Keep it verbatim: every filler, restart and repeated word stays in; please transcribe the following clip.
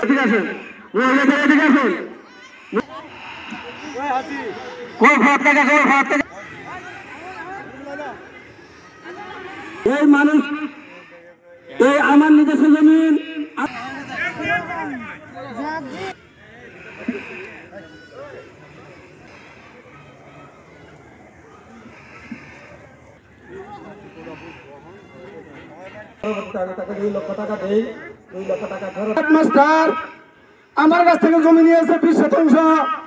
ঠিক আছে ঠিক আছে এই মানুষ এই আমার নিজস্ব জমিন আমার কাছ থেকে জমি নিয়েছে বিশ শতাংশ।